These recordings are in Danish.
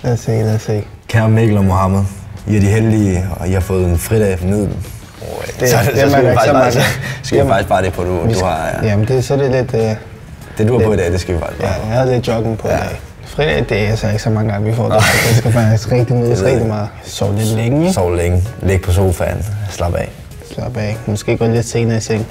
Lad os se. Kære Mikkel og Mohammed, I er de heldige, og I har fået en fridag for nyden. Så skal vi faktisk bare det på, du har... Jamen, så er det lidt... Det du har på i dag, det skal vi faktisk bare. Ja, jeg har lidt jogging på i dag. Fridag, det er så ikke så mange gange, vi får det. Jeg skal faktisk rigtig meget. Sove lidt længe. Sove længe. Læg på sofaen. Slap af. Slap af. Måske gå lidt senere i seng.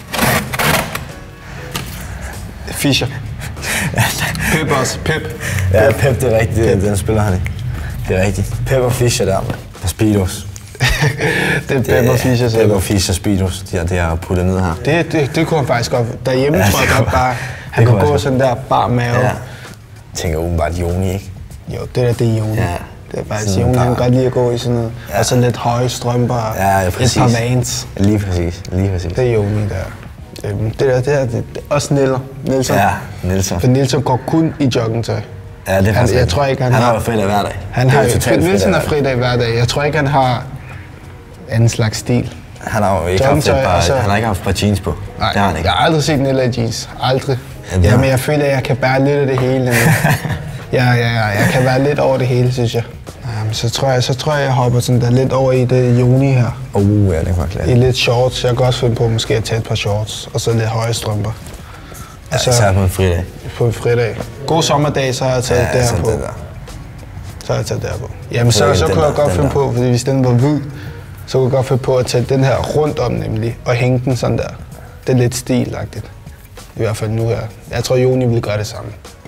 Fischer. Pep også. Pep. Ja, Pep, det er rigtigt. Den spiller han ikke. Det er rigtigt. Pep og Fischer der, og Speedos. Det er Pep og Fischer selv. Pep og Fischer Speedos, de har puttet ned her. Det kunne han faktisk godt. Derhjemme tror jeg godt bare, han kunne gå sådan der bar mave. Ja. Tænker åbenbart Joni, ikke? Jo, det er Joni. Ja. Det er faktisk Joni, han kan godt lide at gå i sådan noget. Ja. Og så lidt høje strømper og et par Vans. Lige præcis. Det er Joni der. Det er også Nielsen. Ja, Nielsen. For Nielsen går kun i joggingtøj. Ja, det er faktisk jeg tror ikke, han har jo fridag hver dag. Nielsen har fridag hver dag. Jeg tror ikke, han har anden slags stil. Han har jo ikke haft par jeans på. Nej, det har han ikke. Jeg har aldrig set Nilla i jeans. Aldrig. Men jeg føler, at jeg kan bære lidt af det hele. Jeg kan være lidt over det hele, synes jeg. Så tror jeg hopper sådan der lidt over i det Joni her. Ja, det er faktisk i lidt shorts. Jeg kan også finde på måske at tage et par shorts, og så lidt høje strømper. Ja, så på en fridag. På en fridag. God sommerdag, så har jeg taget det her på. Så har jeg taget det her på. Jamen, så kunne jeg godt finde på, fordi hvis den var hvid, så kunne jeg godt finde på at tage den her rundt om nemlig, og hænge den sådan der. Det er lidt stilagtigt. I hvert fald nu her. Jeg tror, Joni vil gøre det samme.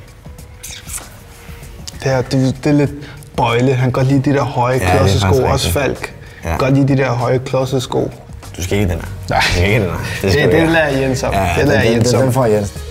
Det er lidt bøjle. Han kan godt lide de der høje klodsesko. Også Falk. Han kan godt lide de der høje klodsesko. Du skal ikke den her. Nej. Du skal ikke den her. Det lader Jens om. Ja, den får Jens.